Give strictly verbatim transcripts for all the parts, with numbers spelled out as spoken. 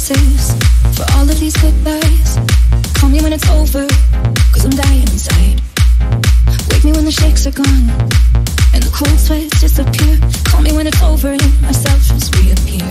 kisses, for all of these goodbyes. Call me when it's over, cause I'm dying inside. Wake me when the shakes are gone and the cold sweats disappear. Call me when it's over and myself just reappear.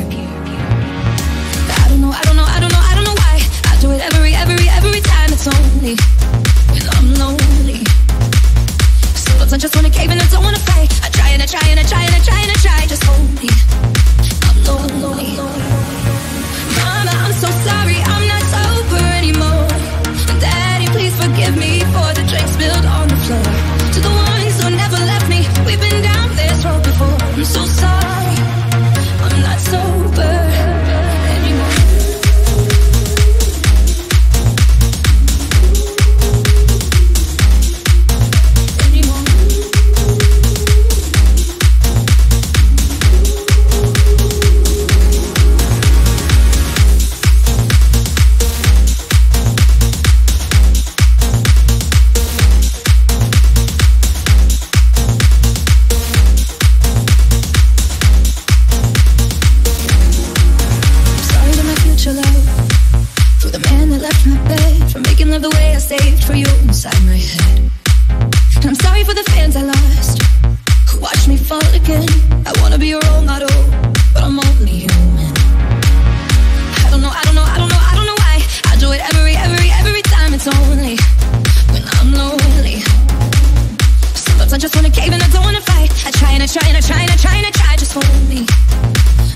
I don't know, I don't know, I don't know, I don't know why I do it every, every, every time. It's only when I'm lonely. Sometimes I just wanna cave and I don't wanna fight. I try and I try and I try and I try and I try. Just hold me, I'm lonely. Mama, I'm so sorry, I'm not sober anymore. Daddy, please forgive me for the drinks spilled on the floor. To the ones who never left me, we've been down this road before. I'm so sorry, I'm not sober anymore. Love the way I saved for you inside my head. And I'm sorry for the fans I lost who watched me fall again. I wanna be a role model, but I'm only human. I don't know, I don't know, I don't know, I don't know why I do it every, every, every time. It's only when I'm lonely. Sometimes I just wanna cave and I don't wanna fight. I try and I try and I try and I try and I try. Just hold me,